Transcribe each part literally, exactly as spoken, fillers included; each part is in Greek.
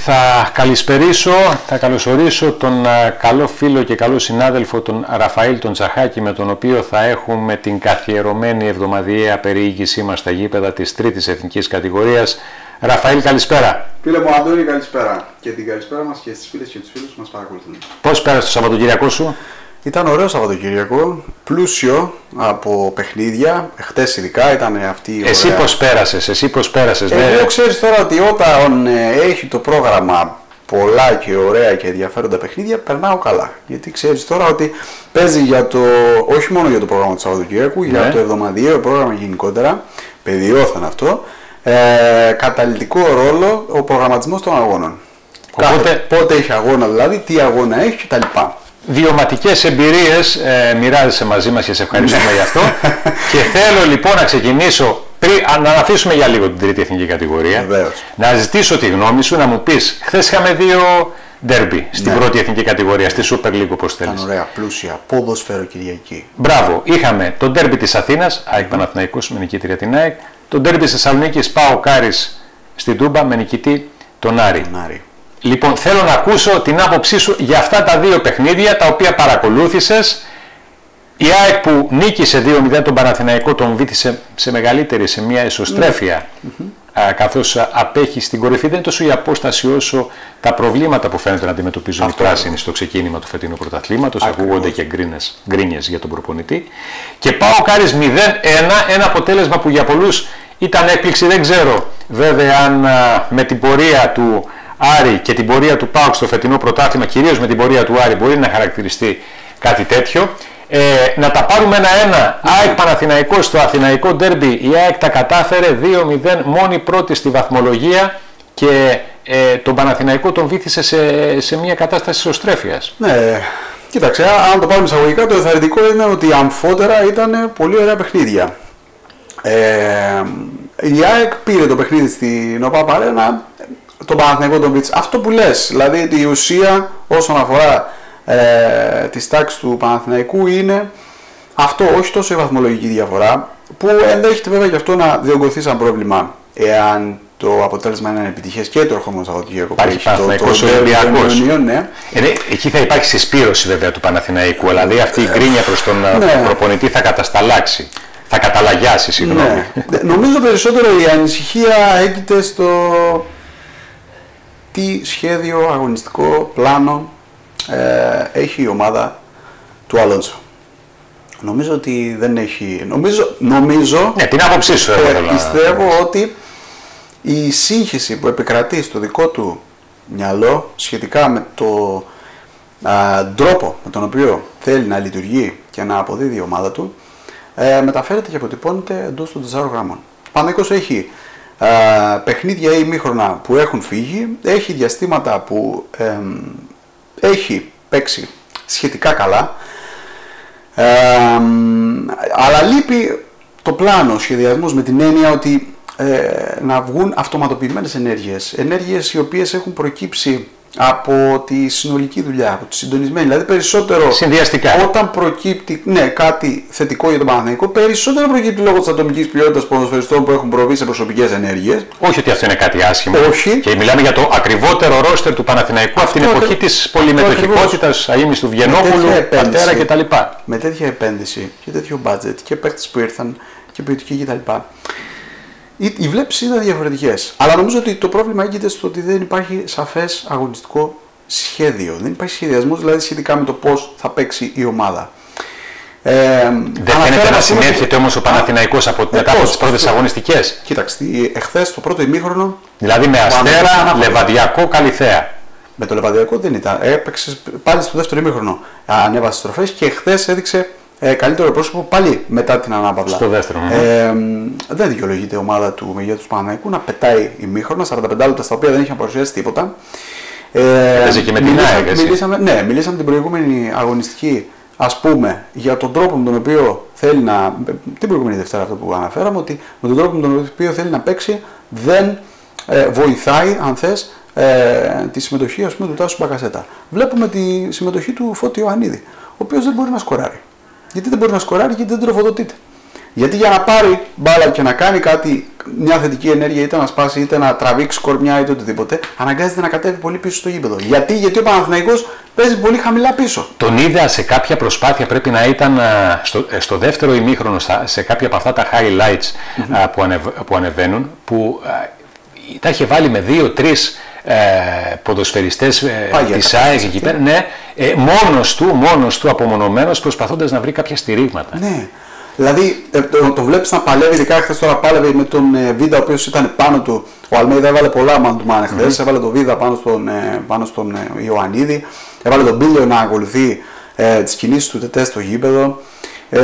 Θα καλησπερίσω, θα καλωσορίσω τον καλό φίλο και καλό συνάδελφο τον Ραφαήλ τον Τσαχάκη, με τον οποίο θα έχουμε την καθιερωμένη εβδομαδιαία περιήγησή μας στα γήπεδα της τρίτης εθνικής κατηγορίας. Ραφαήλ, καλησπέρα. Φίλε μου Αντώνη, καλησπέρα. Και την καλησπέρα μας και στις φίλες και τους φίλους που μας παρακολουθούν. Πώς πέρασε το Σαββατοκυριακό σου? Ήταν ωραίο Σαββατοκυριακό, πλούσιο από παιχνίδια, χτες ειδικά ήταν αυτή η ωραία... Εσύ πώς πέρασες, εσύ πώς πέρασες? Εγώ ναι. Ξέρεις τώρα ότι όταν έχει το πρόγραμμα πολλά και ωραία και ενδιαφέροντα παιχνίδια, περνάω καλά. Γιατί ξέρεις τώρα ότι παίζει για το, όχι μόνο για το πρόγραμμα του Σαββατοκυριακού, ναι. για το εβδομαδιαίο πρόγραμμα γενικότερα, παιδιόθεν αυτό, ε, καταλυτικό ρόλο ο προγραμματισμός των αγώνων. Οπότε... Κάθε, πότε έχει αγώνα δηλαδή, τι αγώνα έχει κτλ. Βιωματικές εμπειρίες ε, μοιράζεσαι μαζί μας και σε ευχαριστούμε γι' αυτό. Και θέλω λοιπόν να ξεκινήσω, πριν, να αφήσουμε για λίγο την τρίτη εθνική κατηγορία, Βεβαίως. να ζητήσω τη γνώμη σου, να μου πεις, χθες είχαμε δύο ντέρμπι στην ναι. πρώτη εθνική κατηγορία, στη Super League όπως θέλεις. Ήταν ωραία, πλούσια, ποδοσφαίρο Κυριακή. Μπράβο, είχαμε το ντέρμπι της Αθήνας, ΑΕΚ Παναθηναϊκός με νικήτρια την ΑΕΚ, το ντέρμπι της Θεσσαλονίκης, ΠΑΟΚ Άρης στην Τούμπα με νικητή τον Άρη. Τον Άρη. Λοιπόν, θέλω να ακούσω την άποψή σου για αυτά τα δύο παιχνίδια τα οποία παρακολούθησες. Η ΑΕΚ που νίκησε δύο μηδέν τον Παναθηναϊκό, τον βήθησε σε μεγαλύτερη, σε μια εσωστρέφεια, mm-hmm. α, καθώς απέχει στην κορυφή. Δεν είναι τόσο η απόσταση όσο τα προβλήματα που φαίνεται να αντιμετωπίζουν οι πράσινοι στο ξεκίνημα του φετινού πρωταθλήματος. Ακούγονται και γκρίνες, γκρίνιες για τον προπονητή. Και ΠΑΟΚ Άρης μηδέν ένα, ένα αποτέλεσμα που για πολλούς ήταν έκπληξη. Δεν ξέρω βέβαια αν α, με την πορεία του Άρη και την πορεία του ΠΑΟΚ στο φετινό πρωτάθλημα, κυρίως με την πορεία του Άρη, μπορεί να χαρακτηριστεί κάτι τέτοιο. Ε, να τα πάρουμε ένα-ένα. Mm. ΑΕΚ Παναθηναϊκός στο Αθηναϊκό ντέρμπι. Η ΑΕΚ τα κατάφερε δύο μηδέν, μόνη πρώτη στη βαθμολογία και ε, τον Παναθηναϊκό τον βήθησε σε, σε μια κατάσταση ισοστρέφειας. Ναι, κοίταξε, αν το πάρουμε εισαγωγικά, το ενθαρρυντικό είναι ότι αμφότερα ήταν πολύ ωραία παιχνίδια. Ε, η ΑΕΚ πήρε το παιχνίδι στην ΟΠΑΠ Αρένα. Τον Παναθηναϊκό τον βίτς. Αυτό που λες, δηλαδή η ουσία όσον αφορά ε, τις τάξεις του Παναθηναϊκού είναι αυτό, όχι τόσο η βαθμολογική διαφορά, που ενδέχεται βέβαια και αυτό να διωγγωθεί σαν πρόβλημα εάν το αποτέλεσμα είναι επιτυχές και το ερχόμενο Σαββατοκύριακο. Υπάρχει Παναθηναϊκός Ολυμπιακός. Ναι. Ε, εκεί θα υπάρξει συσπήρωση βέβαια του Παναθηναϊκού, δηλαδή αυτή η γκρίνια προς τον ναι. προπονητή θα κατασταλάξει. Θα καταλαγιάσει, συγγνώμη. Ναι. Νομίζω περισσότερο η ανησυχία έγκυται στο τι σχέδιο, αγωνιστικό, πλάνο ε, έχει η ομάδα του Αλόνσο. Νομίζω ότι δεν έχει... Νομίζω... νομίζω ναι, την άποψή σου. Ε, πιστεύω να... ότι η σύγχυση που επικρατεί στο δικό του μυαλό σχετικά με το α, τρόπο με τον οποίο θέλει να λειτουργεί και να αποδίδει η ομάδα του ε, μεταφέρεται και αποτυπώνεται εντός των τεσσάρων γραμμών. Παναθηναϊκός έχει Uh, παιχνίδια ή ημίχρονα που έχουν φύγει, έχει διαστήματα που ε, έχει παίξει σχετικά καλά, ε, αλλά λείπει το πλάνο σχεδιασμός με την έννοια ότι ε, να βγουν αυτοματοποιημένες ενέργειες, ενέργειες οι οποίες έχουν προκύψει από τη συνολική δουλειά, από τη συντονισμένη, δηλαδή περισσότερο συνδυαστικά. Όταν προκύπτει ναι, κάτι θετικό για τον Παναθηναϊκό, περισσότερο προκύπτει λόγω της ατομικής ποιότητας ποδοσφαιριστών που έχουν προβεί σε προσωπικές ενέργειες. Όχι ότι αυτό είναι κάτι άσχημο. Όχι. Και μιλάμε για το ακριβότερο ρόστερ του Παναθηναϊκού αυτή την εποχή της πολυμετοχικότητας, αείμνης του Βιενόπουλου, Πατέρα κτλ. Με τέτοια επένδυση και τέτοιο budget και παίκτες που ήρθαν και ποιοτικοί κτλ. Οι, οι βλέψεις είναι διαφορετικές. Αλλά νομίζω ότι το πρόβλημα έγκυται στο ότι δεν υπάρχει σαφές αγωνιστικό σχέδιο. Δεν υπάρχει σχεδιασμός δηλαδή σχετικά με το πώς θα παίξει η ομάδα. Ε, δεν φαίνεται να συνέρχεται όμως ο Παναθηναϊκός από, μετά από τις πρώτες αγωνιστικές. Κοίταξτε, εχθές το πρώτο ημίχρονο. Δηλαδή με Αστέρα, Λεβαδιακό, Καλιθέα. Με το Λεβαδιακό δεν ήταν. Έπαιξε πάλι στο δεύτερο ημίχρονο. Ανέβασε στροφές και εχθές έδειξε. Ε, καλύτερο πρόσωπο πάλι μετά την ανάπαυλα. Στο δεύτερο. Ε, δεν δικαιολογείται η ομάδα του μεγέθους του Παναθηναϊκού να πετάει ημίχρονα, σαράντα πέντε λεπτά στα οποία δεν είχε παρουσιάσει τίποτα. Ε, και με την ΑΕΚ, μιλήσαμε, ναι, μιλήσαμε την προηγούμενη αγωνιστική, ας πούμε, για τον τρόπο με τον οποίο θέλει να. Την προηγούμενη Δευτέρα, αυτό που αναφέραμε, ότι με τον τρόπο με τον οποίο θέλει να παίξει δεν ε, βοηθάει, αν θες, ε, τη συμμετοχή ας πούμε, του Τάσου Μπακασέτα. Βλέπουμε τη συμμετοχή του Φώτη Ιωαννίδη, ο οποίος δεν μπορεί να σκοράρει. Γιατί δεν μπορεί να σκοράρει, γιατί δεν τροφοδοτείται. Γιατί για να πάρει μπάλα και να κάνει κάτι, μια θετική ενέργεια, είτε να σπάσει, είτε να τραβήξει κορμιά, είτε οτιδήποτε, αναγκάζεται να κατέβει πολύ πίσω στο γήπεδο. Γιατί, Γιατί ο Παναθηναϊκός παίζει πολύ χαμηλά πίσω. Τον είδα σε κάποια προσπάθεια, πρέπει να ήταν στο, στο δεύτερο ημίχρονο, σε κάποια από αυτά τα highlights mm-hmm. που, ανεβ, που ανεβαίνουν, που τα είχε βάλει με δύο-τρεις ε, ποδοσφαιριστές ε, της ΑΕΚ εκεί πέρα, ναι, ε, μόνος του, μόνος του απομονωμένος, προσπαθώντας να βρει κάποια στηρίγματα. Ναι. Δηλαδή, ε, το, το βλέπεις να παλεύει, ειδικά χθες τώρα πάλευε με τον ε, Βίντα, ο οποίος ήταν πάνω του. Ο Αλμέιδα έβαλε πολλά man to man χθες, mm-hmm. έβαλε τον Βίντα πάνω στον, ε, πάνω στον ε, Ιωαννίδη, έβαλε τον Μπίλιο να ακολουθεί ε, τις κινήσεις του Τετέ στο γήπεδο. Ε,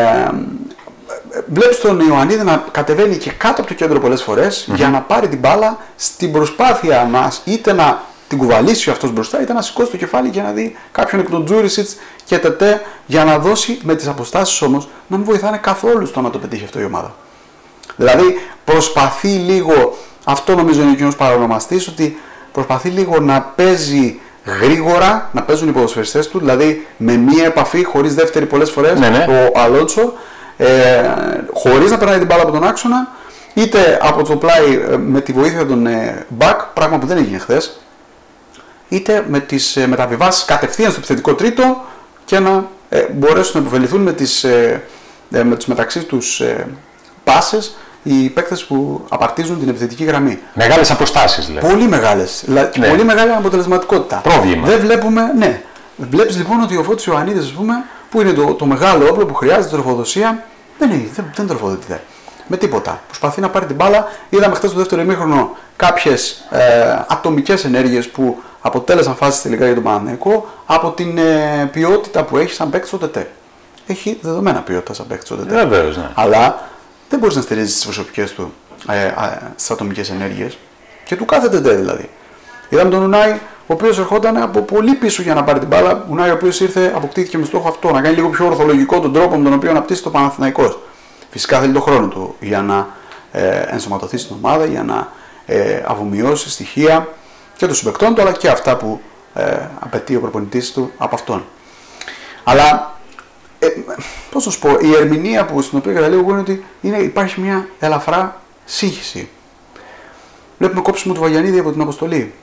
Βλέπεις τον Ιωαννίδη να κατεβαίνει και κάτω από το κέντρο πολλές φορές mm-hmm. για να πάρει την μπάλα στην προσπάθεια να είτε να την κουβαλήσει αυτός μπροστά, είτε να σηκώσει το κεφάλι και να δει κάποιον εκ των Τζούρισιτς και Τετέ, για να δώσει με τις αποστάσεις όμως να μην βοηθάνε καθόλου στο να το πετύχει αυτό η ομάδα. Δηλαδή προσπαθεί λίγο, αυτό νομίζω είναι ο κοινός παρονομαστής, ότι προσπαθεί λίγο να παίζει γρήγορα, να παίζουν οι ποδοσφαιριστές του, δηλαδή με μία επαφή χωρίς δεύτερη πολλές φορές, ναι, ναι. ο Αλόνσο, ε, χωρίς να περνάει την μπάλα από τον άξονα, είτε από το πλάι με τη βοήθεια των ε, back, πράγμα που δεν έγινε χθες, είτε με τις ε, μεταβιβάσεις κατευθείαν στο επιθετικό τρίτο και να ε, μπορέσουν να υποφεληθούν με τις, ε, ε, με τις μεταξύ τους ε, πάσες οι παίκτες που απαρτίζουν την επιθετική γραμμή. Μεγάλες αποστάσεις δηλαδή. Πολύ μεγάλες. Και ναι. πολύ μεγάλη αποτελεσματικότητα. Πρόβλημα. Δεν βλέπουμε, ναι. Βλέπεις λοιπόν ότι ο Φώτης Ιωαννίδης, ας πούμε, που είναι το, το μεγάλο όπλο που χρειάζεται τροφοδοσία, δεν, είναι, δεν, δεν τροφοδοτείται. Με τίποτα. Προσπαθεί να πάρει την μπάλα. Είδαμε χθες στο δεύτερο ημίχρονο κάποιες ε, ατομικές ενέργειες που αποτέλεσαν φάσεις τελικά για τον Παναθηναϊκό από την ε, ποιότητα που έχει σαν παίκτης ο Τετέ. Έχει δεδομένα ποιότητα σαν παίκτης ο Τετέ. Βεβαίως, ναι. Αλλά δεν μπορεί να στηρίζει τις προσωπικές του ε, ε, στις ατομικές ενέργειες και του κάθε Τετέ δηλαδή. Είδαμε τον Ουνάι, ο οποίος ερχόταν από πολύ πίσω για να πάρει την μπάλα. Ουνάι, ο οποίος ήρθε, αποκτήθηκε με στόχο αυτό, να κάνει λίγο πιο ορθολογικό τον τρόπο με τον οποίο αναπτύσσει το Παναθηναϊκός. Φυσικά θέλει τον χρόνο του για να ε, ενσωματωθεί στην ομάδα, για να ε, αφομοιώσει στοιχεία και των συμπαικτών του, αλλά και αυτά που ε, απαιτεί ο προπονητής του από αυτόν. Αλλά ε, πώς να σου πω, η ερμηνεία που, στην οποία καταλήγω είναι ότι είναι, υπάρχει μια ελαφρά σύγχυση. Βλέπουμε κόψιμο του Βαγιανίδη από την αποστολή.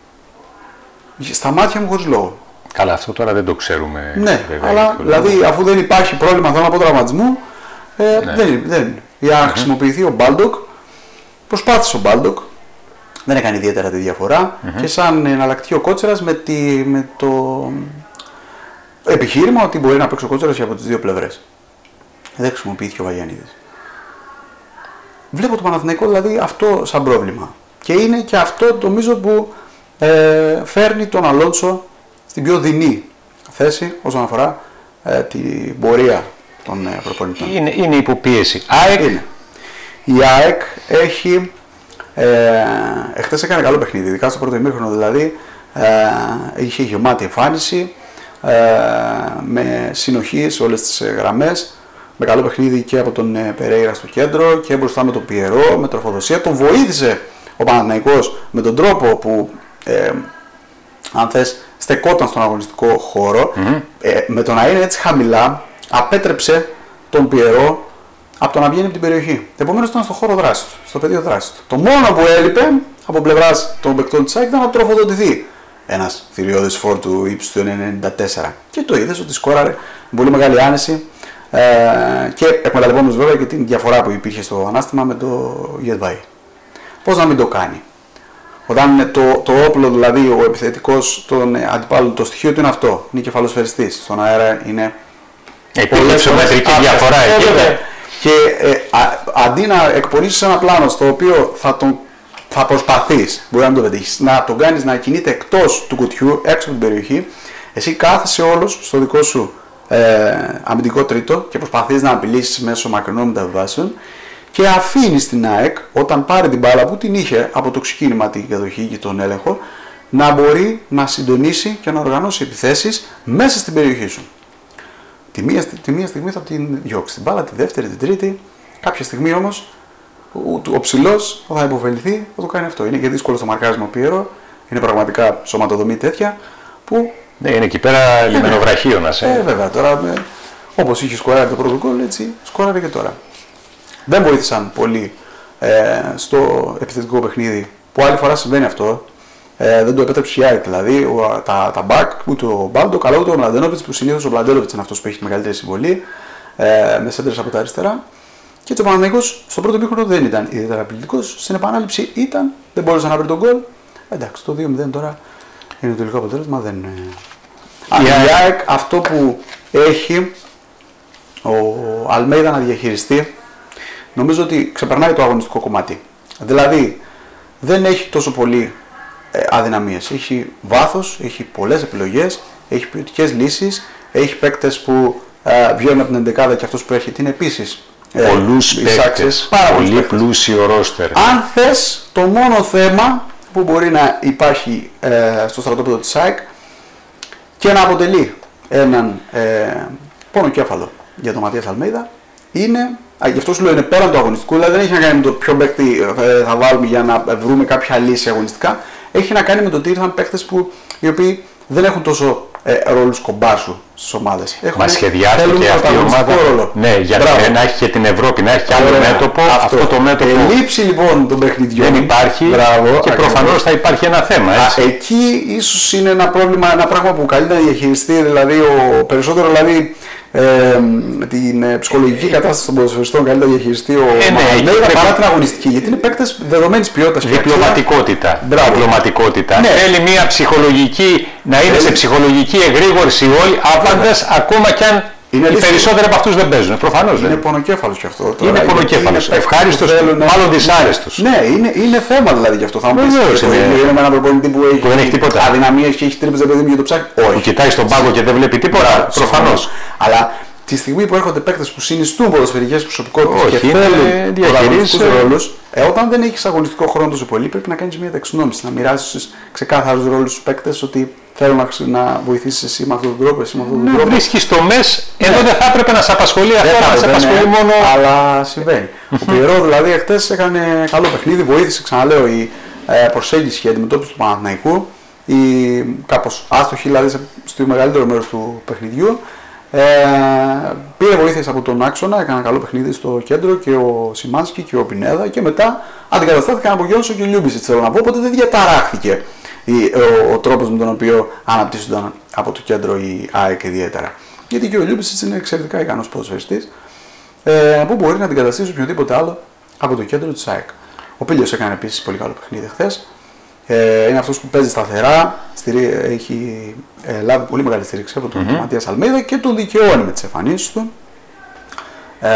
Στα μάτια μου χωρίς λόγο. Καλά, αυτό τώρα δεν το ξέρουμε. Ναι, βέβαια, αλλά δηλαδή αφού δεν υπάρχει πρόβλημα θέλω από τραυματισμού, ε, ναι. δεν, δεν. Για να mm-hmm. χρησιμοποιηθεί ο Μπάλντοκ, προσπάθησε ο Μπάλντοκ, δεν έκανε ιδιαίτερα τη διαφορά mm-hmm. και σαν εναλλακτική ο Κότσερας με, τη, με το επιχείρημα ότι μπορεί να παίξει ο Κότσερας και από τις δύο πλευρές. Δεν χρησιμοποιήθηκε ο Βαγιανίδης. Βλέπω το Παναθηναϊκό δηλαδή αυτό σαν πρόβλημα. Και είναι και αυτό νομίζω που ε, φέρνει τον Αλόνσο στην πιο δεινή θέση όσον αφορά ε, την πορεία των ε, προπονητών. Είναι, είναι υποπίεση. ΑΕΚ. Είναι. Η ΑΕΚ έχει, ε, εχθές έκανε καλό παιχνίδι, ειδικά στο πρώτο ημίχρονο δηλαδή, ε, είχε γεμάτη εμφάνιση, ε, με συνοχή σε όλες τις γραμμές, με καλό παιχνίδι και από τον ε, Περέιρα στο κέντρο και μπροστά με τον Πιερό, με τροφοδοσία, τον βοήθησε ο Παναθηναϊκός με τον τρόπο που ε, αν θες στεκόταν στον αγωνιστικό χώρο, mm-hmm. ε, με το να είναι έτσι χαμηλά απέτρεψε τον Πιερό από το να βγαίνει από την περιοχή. Επομένως ήταν στο χώρο δράσης του, στο πεδίο δράσης του. Το μόνο που έλειπε από πλευράς των παικτών της ΑΕΚ ήταν να τροφοδοτηθεί ένας θηριώδης φόρ του ύψους του ενενήντα τέσσερα. Και το είδες ότι σκόραρε με πολύ μεγάλη άνεση ε, και εκμεταλλευόμενος βέβαια και την διαφορά που υπήρχε στο ανάστημα με το Γετβάη. Πώς να μην το κάνει. Όταν είναι το, το όπλο, δηλαδή ο επιθετικός των αντιπάλων, το στοιχείο του είναι αυτό. Είναι κεφαλοσφαιριστής. Στον αέρα είναι πολύ ψωμετρική διαφορά εκεί. Και ε, α, αντί να εκπονήσεις ένα πλάνο στο οποίο θα, τον, θα προσπαθείς, μπορεί να μην το πετύχεις, να τον κάνεις να κινείται εκτός του κουτιού, έξω από την περιοχή, εσύ κάθεσαι όλος στο δικό σου ε, αμυντικό τρίτο και προσπαθείς να απειλήσεις μέσω μακρινών μεταβάσεων και αφήνεις την ΑΕΚ όταν πάρει την μπάλα που την είχε από το ξεκίνημα την κατοχή και τον έλεγχο να μπορεί να συντονίσει και να οργανώσει επιθέσεις μέσα στην περιοχή σου. Τη μία, τη μία στιγμή θα την διώξει την μπάλα, τη δεύτερη, την τρίτη. Κάποια στιγμή όμως ο, ο ψηλός θα υποφεληθεί, θα το κάνει αυτό. Είναι και δύσκολο στο μαρκάρισμα Πιέρο, είναι πραγματικά σωματοδομή τέτοια που. Ναι, είναι εκεί πέρα λιμενοβραχίωνας. Ε, ε, βέβαια τώρα, όπως είχε σκοράρει το πρώτο γκολ, έτσι σκοράρει και τώρα. δεν βοήθησαν πολύ ε, στο επιθετικό παιχνίδι. Που άλλη φορά συμβαίνει αυτό. Ε, δεν το επέτρεψε η ΑΕΚ. Δηλαδή ο, τα, τα back, ούτε ο Μπάλντοκ, αλλά ούτε ο Μλαντένοβιτς, που συνήθως ο Μλαντένοβιτς είναι αυτός που έχει τη μεγαλύτερη συμβολή, ε, με σέντερες από τα αριστερά. Και ο Παναθηναϊκός στο πρώτο μήχρονο δεν ήταν ιδιαίτερα απειλητικός. Στην επανάληψη ήταν, δεν μπόρεσε να βρει τον γκολ. Εντάξει, το δύο μηδέν τώρα είναι το τελικό αποτέλεσμα. Δεν είναι. Η ΑΕΚ αυτό που έχει ο Αλμέιδα να διαχειριστεί, νομίζω ότι ξεπερνάει το αγωνιστικό κομμάτι. Δηλαδή δεν έχει τόσο πολύ ε, αδυναμίες. Έχει βάθος, έχει πολλές επιλογές, έχει ποιοτικές λύσεις, έχει παίκτες που ε, βγαίνουν από την ενδεκάδα και αυτός που έρχεται είναι επίσης ε, πολλούς παίκτες, πάρα πολύ πλούσιο ρόστερ. Αν θες, το μόνο θέμα που μπορεί να υπάρχει ε, στο στρατόπεδο της ΑΕΚ και να αποτελεί έναν ε, πονοκέφαλο για τον Ματίας Αλμέιδα είναι, α, γι' αυτό σου λέω είναι πέραν του αγωνιστικού, δηλαδή δεν έχει να κάνει με το ποιο παίκτη ε, θα βάλουμε για να βρούμε κάποια λύση αγωνιστικά, έχει να κάνει με το ότι ήρθαν παίκτες που οι οποίοι δεν έχουν τόσο ε, ρόλους κομπάσου στις ομάδες. Μα σχεδιάστηκε αυτή η ομάδα ρόλο. Ναι, για να έχει και την Ευρώπη, να έχει και άλλο μέτωπο. Αυτό, αυτό το μέτωπο ελείψη λοιπόν των παιχνιδιών δεν υπάρχει. Μπράβο, και προφανώς θα υπάρχει ένα θέμα. Έτσι. Α, εκεί ίσως είναι ένα πρόβλημα, ένα πράγμα που καλύτερα διαχειριστεί, δηλαδή ο, περισσότερο δηλαδή, ε, την ε, ψυχολογική κατάσταση των ποδοσφαιριστών καλύτερα διαχειριστεί ο ε, ναι, Αλμέιδα παρά την αγωνιστική. Γιατί είναι παίκτες δεδομένης ποιότητας. Διπλωματικότητα. Διπλωματικότητα. Ναι. Θέλει μια ψυχολογική, να είναι σε ψυχολογική εγρήγορση όλοι, άπαντες, ακόμα κι αν είναι οι περισσότεροι από αυτούς δεν παίζουν. Προφανώς είναι δεν. πονοκέφαλος κι αυτό. Τώρα. Είναι πονοκέφαλος. Ευχάριστος, μάλλον δυσάρεστος. Ναι, είναι, είναι θέμα δηλαδή γι' αυτό. Θα μου πεις είναι, είναι με έναν προπονητή που έχει, που δεν έχει τίποτα. Αδυναμίες και έχει τρύπες παιδί μου για το ψάχνει. Όχι. Που κοιτάει στον πάγκο και δεν βλέπει τίποτα. Προφανώς. Αλλά τη στιγμή που έρχονται παίκτες που συνιστούν ποδοσφαιρικές προσωπικότητες και θέλουν διαχειρίζουν ρόλους, ε, όταν δεν έχεις αγωνιστικό χρόνο τόσο πολύ, πρέπει να κάνεις μια ταξινόμηση, να μοιράσεις ξεκάθαρους ρόλους στους παίκτες ότι θέλω να, να βοηθήσεις εσύ με αυτόν τον τρόπο, εσύ με αυτόν τον ναι, τρόπο. Βρίσκεις τομές, ναι. Εδώ δεν θα έπρεπε να σε απασχολεί αυτό, θα να σε απασχολεί ναι, μόνο. Αλλά συμβαίνει. Ο Πιερό δηλαδή χτες έκανε καλό παιχνίδι, βοήθησε, ξαναλέω, η ε, προσέγγιση και η αντιμετώπιση του Παναθηναϊκού, η κάπως άστοχη δηλαδή στο μεγαλύτερο μέρος του παιχνιδιού. Ε, πήρε βοήθειες από τον άξονα, έκανε καλό παιχνίδι στο κέντρο και ο Σιμάνσκι και ο Πινέδα και μετά αντικαταστάθηκαν από Γιόνσο και Λιούμπισιτς, θέλω να πω, οπότε δεν διαταράχθηκε η, ο, ο τρόπος με τον οποίο αναπτύσσονταν από το κέντρο η ΑΕΚ ιδιαίτερα. Γιατί και ο Λιούμπισιτς είναι εξαιρετικά ικανός ποδοσφαιριστής ε, που μπορεί να αντικαταστήσει οποιοδήποτε άλλο από το κέντρο της ΑΕΚ. Ο Πίλιος έκανε επίσης πολύ καλό παιχνίδι χθες. Ε, είναι αυτός που παίζει σταθερά, έχει ε, λάβει πολύ μεγάλη στήριξη από τον mm-hmm. Ματίας Αλμέιδα και τον δικαιώνει με τις εμφανίσεις του. Ε,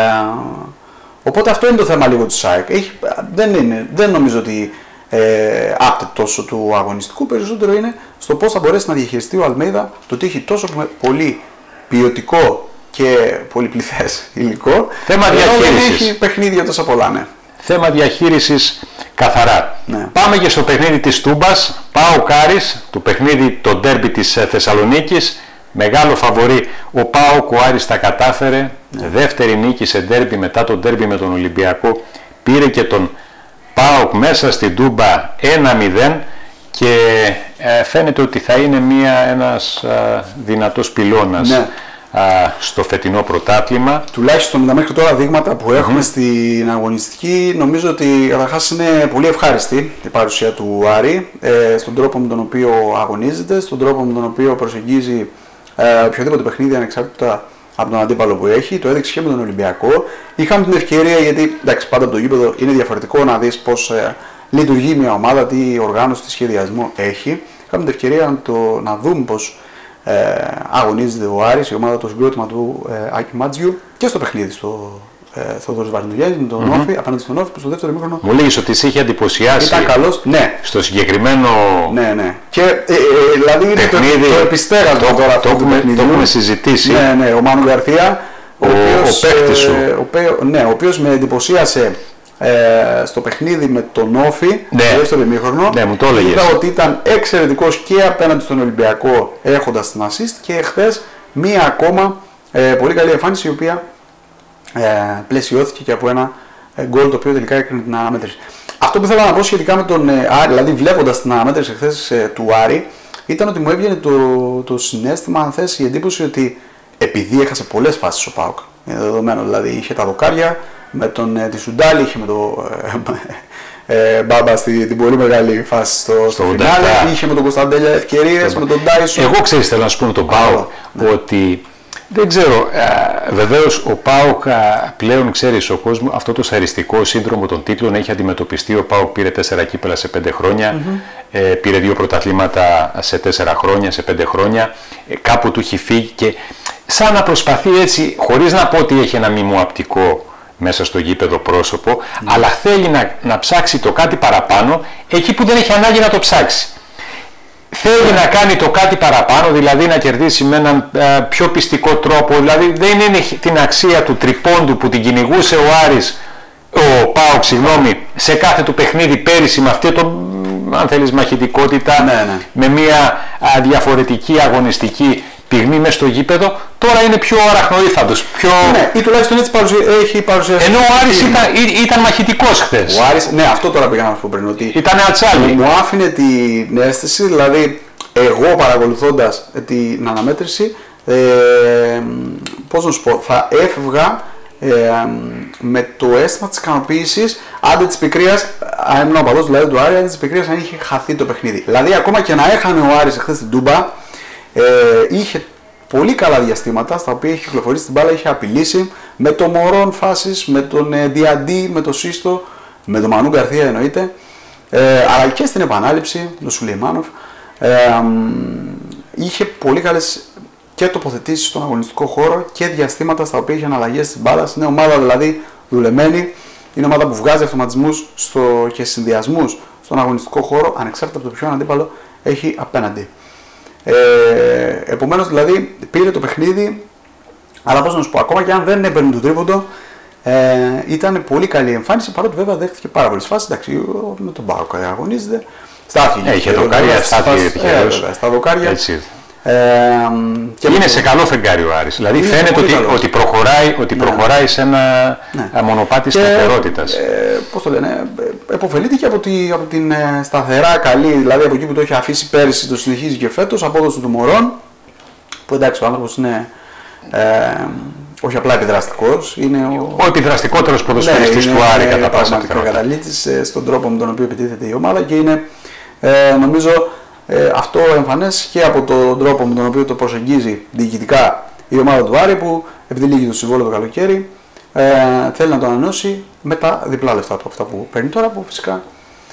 οπότε αυτό είναι το θέμα λίγο του ΣΑΕΚ. Έχει, δεν, είναι, δεν νομίζω ότι ε, άπτεται τόσο του αγωνιστικού, περισσότερο είναι στο πώς θα μπορέσει να διαχειριστεί ο Αλμέιδα το ότι έχει τόσο πολύ ποιοτικό και πολυπληθές υλικό. Θέμα διαχείρισης. Δεν έχει παιχνίδια τόσα πολλά, ναι. Θέμα διαχείρισης καθαρά. Ναι. Πάμε και στο παιχνίδι της Τούμπας. ΠΑΟΚ Άρης, το παιχνίδι, το ντέρμπι της Θεσσαλονίκης. Μεγάλο φαβορί ο ΠΑΟΚ, ο Άρης τα κατάφερε. Ναι. Δεύτερη νίκη σε ντέρμπι μετά το ντέρμπι με τον Ολυμπιακό. Πήρε και τον ΠΑΟΚ μέσα στην Τούμπα ένα μηδέν και ε, φαίνεται ότι θα είναι μια, ένας α, δυνατός πυλώνας. Ναι. Στο φετινό πρωτάθλημα. Τουλάχιστον τα μέχρι τώρα δείγματα που έχουμε mm. στην αγωνιστική, νομίζω ότι καταρχάς είναι πολύ ευχάριστη η παρουσία του Άρη ε, στον τρόπο με τον οποίο αγωνίζεται, στον τρόπο με τον οποίο προσεγγίζει ε, οποιοδήποτε παιχνίδι ανεξάρτητα από τον αντίπαλο που έχει. Το έδειξε και με τον Ολυμπιακό. Είχαμε την ευκαιρία, γιατί εντάξει, πάντα από το γήπεδο είναι διαφορετικό να δεις πώς ε, λειτουργεί μια ομάδα, τι οργάνωση, τι σχεδιασμό έχει. Είχαμε την ευκαιρία να, το, να δούμε πώς Ε, αγωνίζεται ο Άρης, η ομάδα, το συγκρότημα του ε, Άκη Μάτζιου και στο παιχνίδι στο ε, Θόδωρος Βαρδινογιάννης με τον mm-hmm. Όφη, απέναντι στον Όφη που στο δεύτερο μήχρονο. Μου λέγεις ότι σε είχε εντυπωσιάσει. Ήταν καλός, ναι. Στο συγκεκριμένο. Ναι, ναι. Και ε, ε, δηλαδή είναι το, το επιστέγασμα το, τώρα αυτό το, του παιχνιδιού. Το έχουμε συζητήσει. Ναι, ναι. Ο Μάνου Γαρθία, ο, ο, οποίος, ο παίκτης σου. Ε, ο, ναι, ο οποίος με εντυπωσίασε Ε, στο παιχνίδι με τον Όφη, ναι. το δεύτερο ημίχρονο, ναι, μου το έλεγες. Είδα ότι ήταν εξαιρετικός και απέναντι στον Ολυμπιακό έχοντας την assist και χθες μία ακόμα ε, πολύ καλή εμφάνιση η οποία ε, πλαισιώθηκε και από ένα ε, γκολ το οποίο τελικά έκανε την αναμέτρηση. Αυτό που ήθελα να πω σχετικά με τον ε, Άρη, δηλαδή βλέποντας την αναμέτρηση χθες ε, του Άρη, ήταν ότι μου έβγαινε το, το συναίσθημα, αν θες, η εντύπωση ότι επειδή έχασε πολλές φάσεις ο ΠΑΟΚ, είναι δεδομένο, δηλαδή είχε τα δοκάρια, με τον ε, τη Σουντάλη, είχε με τον ε, ε, Μπάμπα στη, την πολύ μεγάλη φάση στο, στο, στο φινάλε, είχε με τον Κωνσταντέλια ευκαιρίες, με τον Τάισον. Εγώ ξέρεις, θέλω να σου πω με τον ΠΑΟΚ ναι. ότι δεν ξέρω, ε, βεβαίως ο ΠΑΟΚ πλέον, ξέρεις, ο κόσμος, αυτό το σαριστικό σύνδρομο των τίτλων έχει αντιμετωπιστεί. Ο ΠΑΟΚ πήρε τέσσερα κύπελα σε πέντε χρόνια, mm-hmm. ε, πήρε δύο πρωταθλήματα σε τέσσερα χρόνια, σε πέντε χρόνια, ε, κάπου του έχει φύγει και σαν να προσπαθεί έτσι, χωρίς να πω ότι έχει ένα μιμοαπτικό μέσα στο γήπεδο πρόσωπο, mm. αλλά θέλει να, να ψάξει το κάτι παραπάνω εκεί που δεν έχει ανάγκη να το ψάξει. Θέλει yeah. να κάνει το κάτι παραπάνω, δηλαδή να κερδίσει με έναν α, πιο πιστικό τρόπο, δηλαδή δεν είναι την αξία του τριπώντου που την κυνηγούσε ο Άρης, ο ΠΑΟΚ, συγγνώμη, σε κάθε του παιχνίδι πέρυσι με αυτή το, αν θέλεις, μαχητικότητα, ναι, ναι. με μια α, διαφορετική αγωνιστική πυγμή μες στο γήπεδο, τώρα είναι πιο αραχνοήφαντος, πιο... Ναι, ή τουλάχιστον έτσι παρουσια... έχει παρουσιαστεί. Ενώ ο Άρης ήταν, ήταν μαχητικός χθες. Ο Άρης, ναι, αυτό τώρα πήγα να σου πω πριν, ότι ήταν ατσάλι. Μου άφηνε την αίσθηση, δηλαδή εγώ παρακολουθώντας την αναμέτρηση, ε, πώς να σου πω, θα έφευγα ε, με το αίσθημα της ικανοποίησης, άντε της πικρίας, αν ήμουν ο παδός δηλαδή του Άρη, άντε της πικρίας αν είχε χαθεί το παιχνίδι. Δηλαδή ακόμα και να έχανε ο Άρης χθες την Τούμπα, Ε, είχε πολύ καλά διαστήματα στα οποία είχε κυκλοφορήσει την μπάλα, είχε απειλήσει με το Μωρόν φάσεις, με τον ε, Διαντή, με τον Σύστο, με τον Μανού Γκαρθία εννοείται, ε, αλλά και στην επανάληψη, τον Σουλεϊμάνοφ, ε, ε, είχε πολύ καλές και τοποθετήσεις στον αγωνιστικό χώρο και διαστήματα στα οποία είχε αναλλαγές της μπάλας. Είναι ομάδα δηλαδή δουλεμένη, είναι ομάδα που βγάζει αυτοματισμούς στο, και συνδυασμούς στον αγωνιστικό χώρο, ανεξάρτητα από το ποιον αντίπαλο έχει απέναντι. Ε, επομένως δηλαδή πήρε το παιχνίδι, αλλά πώς να σου πω, ακόμα και αν δεν έπαιρνε το τρίποντο, ε, ήταν πολύ καλή εμφάνιση, παρότι βέβαια δέχτηκε πάρα πολλές φάσεις. Εντάξει, με τον ΠΑΟΚ αγωνίζεται, στάθηκε. Έχει δοκάρια, στα δοκάρια. Έτσι. Ε, και είναι σε καλό φεγγάρι ο Άρης, δηλαδή φαίνεται ότι, ότι προχωράει, ότι ναι. προχωράει σε ένα ναι. μονοπάτι σταθερότητας. Ε, πώς το λένε, επωφελείται και από, τη, από την ε, σταθερά καλή, δηλαδή από εκεί που το έχει αφήσει πέρυσι, το συνεχίζει και φέτος, απόδοση του Μωρών, που εντάξει ο άνθρωπος είναι ε, όχι απλά επιδραστικός, είναι ο, ο επιδραστικότερος ποδοσφαιριστής ναι, του Άρη κατά πάσα πιθανότητα. Καταλήτης ε, στον τρόπο με τον οποίο επιτίθεται η ομάδα και είναι ε, νομίζω Ε, αυτό εμφανές και από τον τρόπο με τον οποίο το προσεγγίζει διοικητικά η ομάδα του Άρη, που επειδή λύγει το συμβόλαιο το καλοκαίρι ε, θέλει να το ανανεώσει με τα διπλά λεφτά από αυτά που παίρνει τώρα, που φυσικά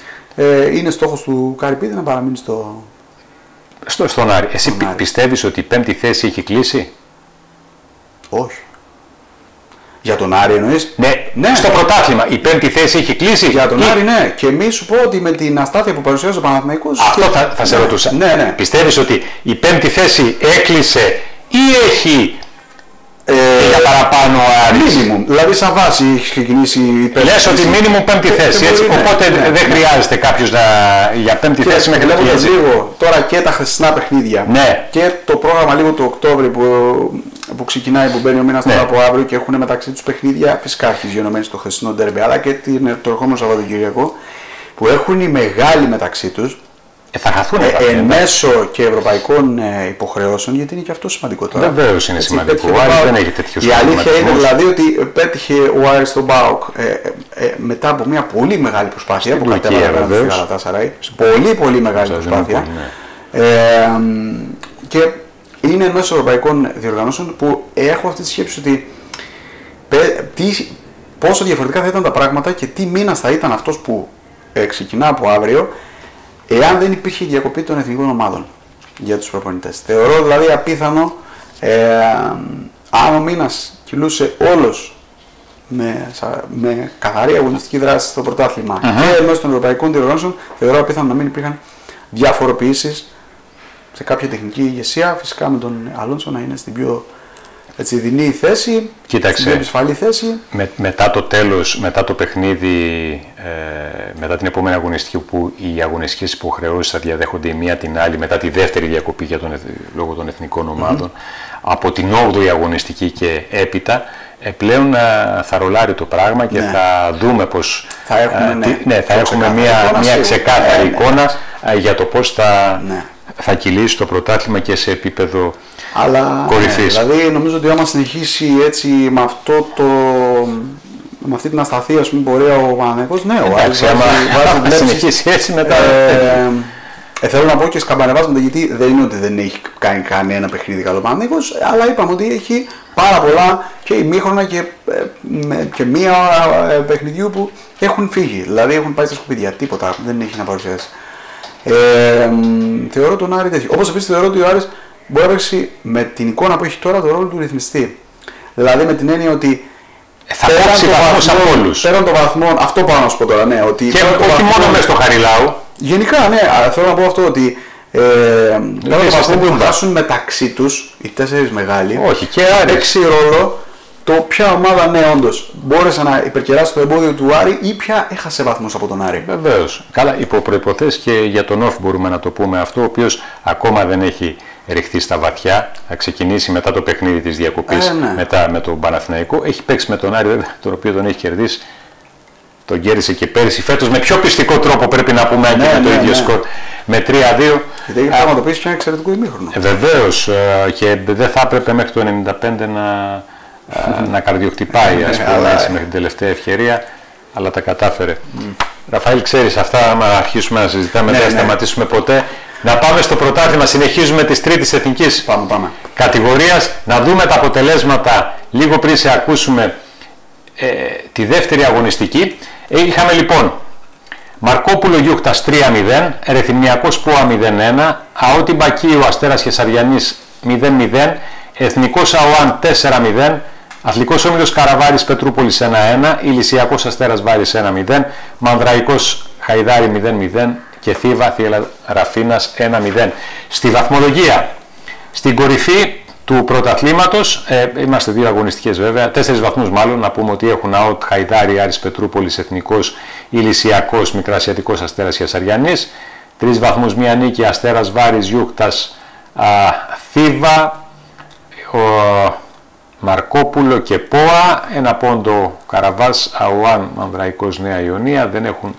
ε, είναι στόχος του Καρυπίδη να παραμείνει στο... Στο, στον Άρη. Εσύ στον Άρη. Πιστεύεις ότι η πέμπτη θέση έχει κλείσει? Όχι. Για τον Άρη εννοείς? Ναι, ναι, στο πρωτάθλημα η πέμπτη θέση έχει κλείσει. Για τον ή... Άρη ναι, και μη σου πω ότι με την αστάθεια που παρουσιάζει ο Παναθηναϊκός... Αυτό θα, θα σε ναι, ρωτούσα. Ναι, ναι. Πιστεύεις ότι η πέμπτη θέση έκλεισε ή έχει ε, για παραπάνω ο Άρης? Μίνιμουμ, δηλαδή σαν βάση έχει ξεκινήσει η πέμπτη. Λες ότι μίνιμουμ πέμπτη και, θέση, και έτσι, ναι, οπότε ναι, δεν ναι, χρειάζεται ναι. κάποιος να, για πέμπτη και θέση μέχρι να κλείσει. Λίγο τώρα και τα χθεσινά παιχνίδια ναι. και το πρόγραμμα λίγο του Οκτώβρη που, που ξεκινάει, που μπαίνει ο μήνας ναι. τώρα από αύριο και έχουν μεταξύ τους παιχνίδια, φυσικά αρχιζιονωμένοι στο χθεσινό ντέρμπι, αλλά και το ερχόμενο Σαββατοκύριακο, που έχουν οι μεγάλοι μεταξύ τους. Ε, θα χαθούν ε, εν μέσω και ευρωπαϊκών ε, υποχρεώσεων, γιατί είναι και αυτό σημαντικό τώρα. Βεβαίως είναι έτσι, σημαντικό. Ο Άρης δεν έχει τέτοιους. Η αλήθεια είναι δηλαδή ότι πέτυχε ο Άρης στον ΠΑΟΚ ε, ε, ε, μετά από μια πολύ μεγάλη προσπάθεια που κατέβαλε απέναντι στη Γαλατάσαραη. Πολύ πολύ μεγάλη προσπάθεια. Ναι. Ε, και είναι εν μέσω ευρωπαϊκών διοργανώσεων που έχω αυτή τη σκέψη ότι τι, πόσο διαφορετικά θα ήταν τα πράγματα και τι μήνας θα ήταν αυτός που ε, ξεκινά από αύριο, εάν δεν υπήρχε διακοπή των εθνικών ομάδων για τους προπονητές. Θεωρώ δηλαδή απίθανο, ε, αν ο μήνας κυλούσε όλος με, με καθαρή αγωνιστική δράση στο πρωτάθλημα uh-huh. και μέσω των ευρωπαϊκών διοργανώσεων, θεωρώ απίθανο να μην υπήρχαν διαφοροποιήσεις σε κάποια τεχνική ηγεσία, φυσικά με τον Αλόνσο να είναι στην πιο έτσι, δεινή θέση, κοίταξε, στην πιο επισφαλή θέση. Με, μετά το τέλος, μετά το παιχνίδι, ε, μετά την επόμενη αγωνιστική που οι αγωνιστικές υποχρεώσεις θα διαδέχονται η μία την άλλη, μετά τη δεύτερη διακοπή για τον, λόγω των εθνικών ομάδων, mm-hmm. από την όγδοη αγωνιστική και έπειτα, ε, πλέον ε, θα ρολάρει το πράγμα και ναι. θα δούμε πως θα έχουμε, ε, ναι, ναι, θα έχουμε μια, μια ξεκάθαρη ναι, εικόνα ναι. για το πως θα, ναι. θα κυλήσει το πρωτάθλημα και σε επίπεδο αλλά, κορυφής. Ναι, δηλαδή νομίζω ότι άμα συνεχίσει έτσι με αυτό το, με αυτή την ασταθή ας πούμε, πορεία ο Παναθηναϊκός, ναι, ο Άρης άμα συνεχίσει έτσι μετά. Ε, ε, θέλω να πω και σκαμπανεβάσματα γιατί δεν είναι ότι δεν έχει κάνει κανένα παιχνίδι καλό Παναθηναϊκός, αλλά είπαμε ότι έχει πάρα πολλά και ημίχρονα και, ε, και μία ε, παιχνιδιού που έχουν φύγει, δηλαδή έχουν πάει στα σκουπίδια, τίποτα δεν έχει να παρουσιάσει. Ε, ε, θεωρώ τον Άρη τέτοιο. Όπως επίσης θεωρώ ότι ο Άρης μπορεί να παίξει με την εικόνα που έχει τώρα τον ρόλο του ρυθμιστή. Δηλαδή με την έννοια ότι θα κόψει βαθμούς από όλους. Πέραν των βαθμών, αυτό πάω να σου πω τώρα, ναι. Ότι και όχι βαθμών, μόνο μέσα στο Χαριλάου. Γενικά, ναι, θέλω να πω αυτό ότι ε, πέραν των βαθμών που θα χάσουν μεταξύ τους, οι τέσσερις μεγάλοι, όχι, και παίξει ρόλο το ποια ομάδα, ναι, όντως μπόρεσε να υπερκεράσει το εμπόδιο του Άρη ή ποια έχασε βαθμούς από τον Άρη. Βεβαίως. Καλά, υπό προϋποθέσεις και για τον Όφη μπορούμε να το πούμε αυτό, ο οποίος ακόμα δεν έχει ρηχθεί στα βαθιά, θα ξεκινήσει μετά το παιχνίδι της διακοπής, ε, ναι. μετά με τον Παναθηναϊκό. Έχει παίξει με τον Άρη, τον οποίο τον έχει κερδίσει. Τον κέρδισε και πέρυσι. Φέτος με πιο πιστικό τρόπο πρέπει να πούμε, ναι, με ναι, το ίδιο ναι. σκορ, με τρία δύο. Γιατί έχει πραγματοποιήσει και ένα εξαιρετικό ημίχρονο. Ε, Βεβαίως, και δεν θα έπρεπε μέχρι το ενενήντα πέντε να, να καρδιοχτυπάει, ας πούμε, έτσι, μέχρι την τελευταία ευκαιρία, αλλά τα κατάφερε. Mm. Ραφαήλ, ξέρεις αυτά, άμα αρχίσουμε να συζητάμε, δεν ναι, θα ναι. σταματήσουμε ποτέ. Να πάμε στο πρωτάθλημα, συνεχίζουμε της τρίτης εθνικής πάμε, πάμε. κατηγορίας, να δούμε τα αποτελέσματα λίγο πριν σε ακούσουμε ε, τη δεύτερη αγωνιστική. Είχαμε λοιπόν Μαρκόπουλο Γιούχτας τρία μηδέν, Ερεθυμνιακός Πόα μηδέν ένα, Αότη Μπακίου Αστέρας Χεσαριανής μηδέν μηδέν, Εθνικός Αουάν τέσσερα μηδέν, Αθλικός Όμιλος Καραβάρης Πετρούπολης ένα ένα, Ηλυσιακός Αστέρας Βάρης ένα μηδέν, Μανδραϊκός Χαϊδάρη μηδέν μηδέν και Θήβα Θήελα Ραφίνας ένα μηδέν. Στη βαθμολογία, στην κορυφή του πρωταθλήματος, ε, είμαστε δύο αγωνιστικές βέβαια, τέσσερις βαθμούς μάλλον, να πούμε ότι έχουν ΑΟΤ Χαϊδάρη, Άρης Πετρούπολης, Εθνικός, Ηλυσιακός, Μικρασιατικός Αστέρας Χεσαριανής, τρεις βαθμούς μία νίκη, Αστέρας Βάρης, Γιούχτας, α, Θήβα, ο Μαρκόπουλο και Πόα, ένα πόντο Καραβάς, Αουάν, Μανδραϊκός, Νέα Ιωνία, δεν έχουν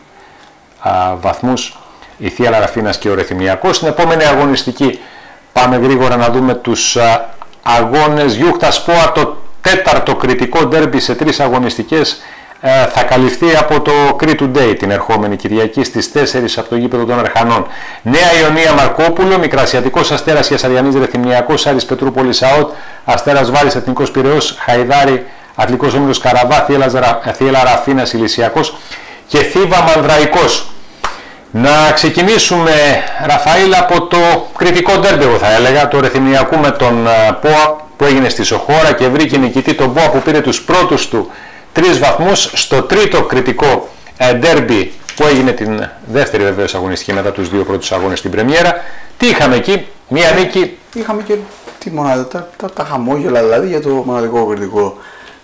α, βαθμούς η Θήελα Ραφίνας και ο Ρεθυμνιακός. Στην επόμενη αγωνιστική πάμε γρήγορα να δούμε τους α, αγώνες. Γιούχτας Πόα, το τέταρτο κριτικό ντέρμπι σε τρεις αγωνιστικές, ε, θα καλυφθεί από το Crete Today την ερχόμενη Κυριακή στις τέσσερις από το γήπεδο των Ερχανών. Νέα Ιωνία Μαρκόπουλο, Μικρασιατικός Αστέρας Χεσαριανής, Ρεθυμνιακός Άρης Πετρούπολης ΑΟΤ, Αστέρας Βάρης Εθνικός Πειραιώς, Χαϊδάρη, Αθλικός Όμιλος Καραβά, Θήελα Ραφίνας Ηλυσιακός και Θήβα Μανδραϊκός. Να ξεκινήσουμε, Ραφαήλ, από το κριτικό ντέρμπι, εγώ θα έλεγα, το Ρεθυμνιακού με τον Πόα που έγινε στη Σοχώρα και βρήκε νικητή τον Πόα που πήρε τους πρώτους του τρεις βαθμούς στο τρίτο κριτικό ντέρμπι που έγινε την δεύτερη βεβαίως αγωνιστική μετά τους δύο πρώτους αγώνες στην πρεμιέρα. Τι είχαμε εκεί, μία νίκη. Είχαμε και τη μοναδικά, τα, τα, τα χαμόγελα δηλαδή για το μοναδικό κριτικό